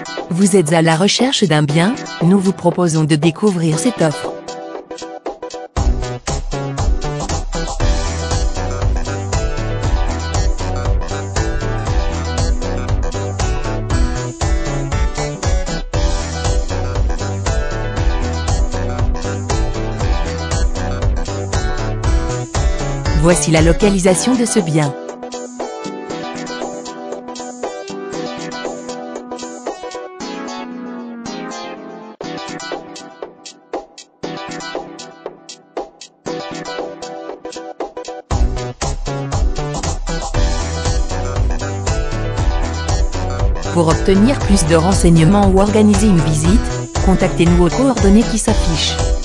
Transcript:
Vous êtes à la recherche d'un bien? Nous vous proposons de découvrir cette offre. Voici la localisation de ce bien. Pour obtenir plus de renseignements ou organiser une visite, contactez-nous aux coordonnées qui s'affichent.